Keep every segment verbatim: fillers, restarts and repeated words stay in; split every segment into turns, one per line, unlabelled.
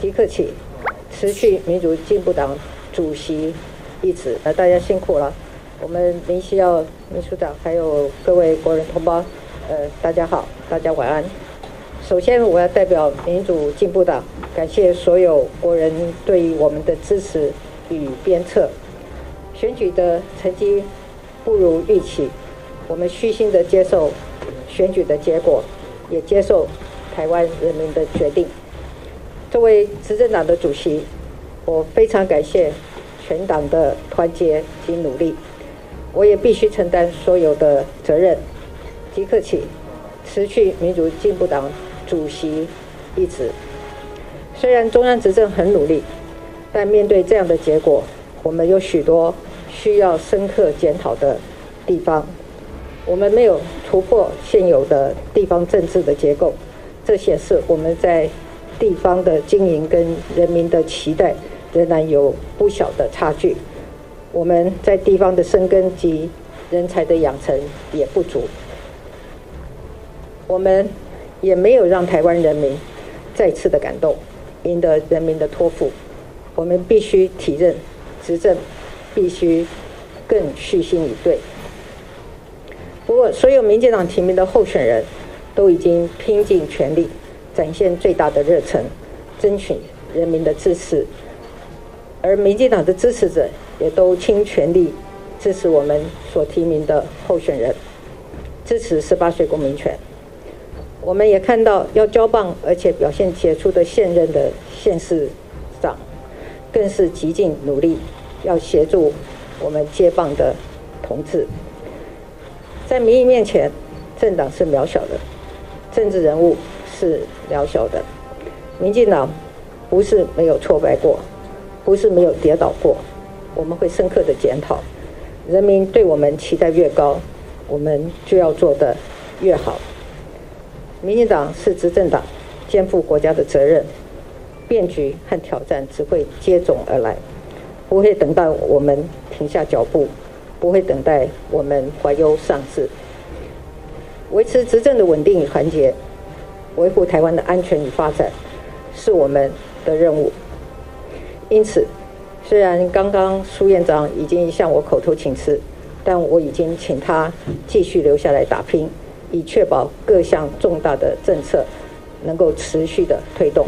即刻起辞去民主进步党主席一职。呃，大家辛苦了。我们林希耀秘书长还有各位国人同胞，呃，大家好，大家晚安。首先，我要代表民主进步党感谢所有国人对于我们的支持与鞭策。选举的成绩不如预期，我们虚心的接受选举的结果，也接受台湾人民的决定。作为执政党的主席，我非常感谢全党的团结及努力，我也必须承担所有的责任。即刻起辞去民主进步党主席一职。虽然中央执政很努力，但面对这样的结果，我们有许多需要深刻检讨的地方。我们没有突破现有的地方政治的结构，这显示我们在地方的经营跟人民的期待仍然有不小的差距。我们在地方的生根及人才的养成也不足。我们也没有让台湾人民再次的感动，赢得人民的托付。我们必须体认执政必须更虚心以对。不过，所有民进党提名的候选人都已经拼尽全力，展现最大的热忱，争取人民的支持。而民进党的支持者也都倾全力支持我们所提名的候选人，支持十八岁公民权。我们也看到要交棒而且表现杰出的现任的县市长，更是极尽努力要协助我们接棒的同志。在民意面前，政党是渺小的，政治人物是渺小的。民进党不是没有挫败过，不是没有跌倒过，我们会深刻的检讨。人民对我们期待越高，我们就要做得越好。民进党是执政党，肩负国家的责任，变局和挑战只会接踵而来，不会等到我们停下脚步，不会等待我们怀忧丧志。维持执政的稳定与团结，维护台湾的安全与发展，是我们的任务。因此，虽然刚刚苏院长已经向我口头请辞，但我已经请他继续留下来打拼，以确保各项重大的政策能够持续的推动。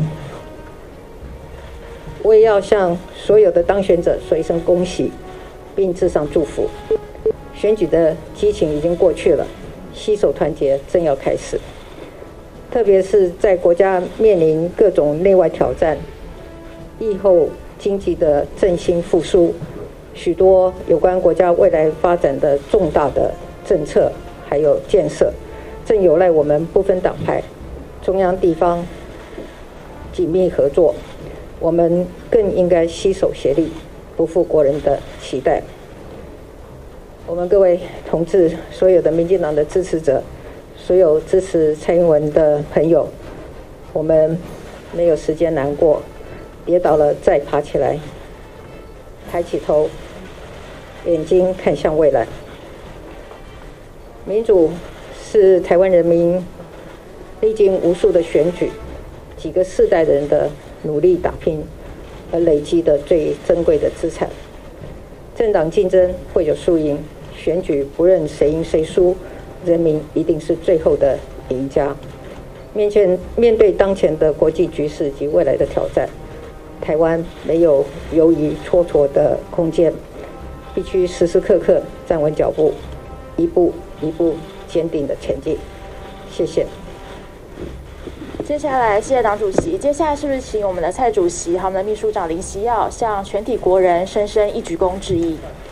我也要向所有的当选者说一声恭喜，并致上祝福。选举的激情已经过去了，携手团结正要开始。特别是在国家面临各种内外挑战，疫后经济的振兴复苏，许多有关国家未来发展的重大的政策还有建设，正有赖我们不分党派、中央地方紧密合作。我们更应该携手协力，不负国人的期待。我们各位同志，所有的民进党的支持者，所有支持蔡英文的朋友，我们没有时间难过，跌倒了再爬起来，抬起头，眼睛看向未来。民主是台湾人民历经无数的选举，几个世代的人的努力打拼而累积的最珍贵的资产。政党竞争会有输赢，选举不论谁赢谁输，人民一定是最后的赢家。面前面对当前的国际局势及未来的挑战，台湾没有犹豫蹉跎的空间，必须时时刻刻站稳脚步，一步一步坚定的前进。谢谢。
接下来，谢谢党主席。接下来是不是请我们的蔡主席和我们的秘书长林希耀向全体国人深深一鞠躬致意？